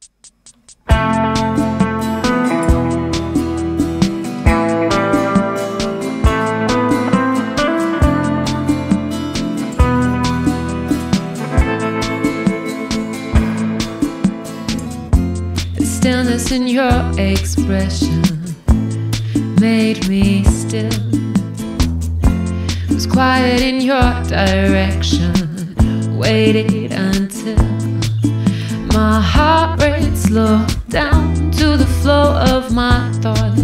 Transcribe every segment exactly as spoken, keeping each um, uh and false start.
The stillness in your expression made me still. Was quiet in your direction, waited until my heart rate slowed down to the flow of my thoughts,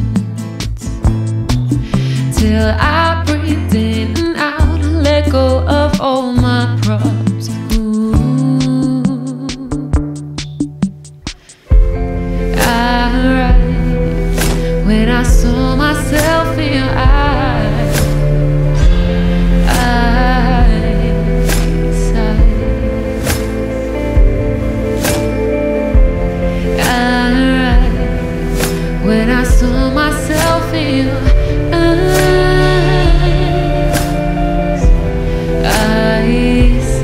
till I breathed in and out, let go of all my props. Ooh. I write when I saw myself in your eyes. When I saw myself in your eyes, eyes,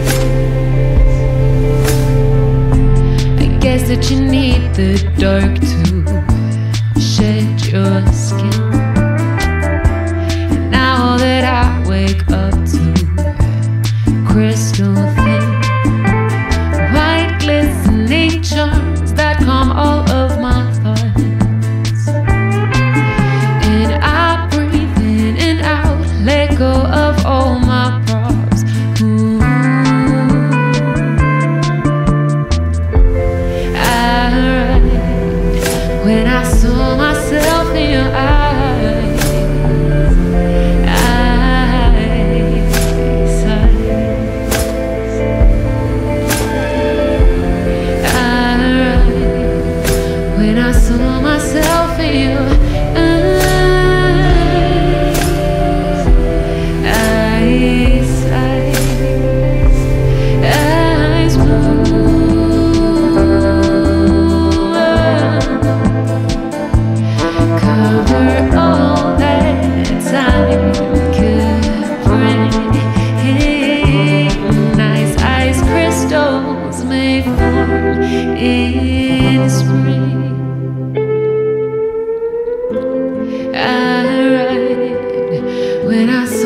I guess that you need the dark to shed your skin. And now all that I wake up to, crystal thin, white glistening charms that calm all of my thoughts. Let go of all my props. Ooh. I write when I saw myself in your eyes. Eyes, eyes. I write when I saw myself in your eyes. In spring, I write when I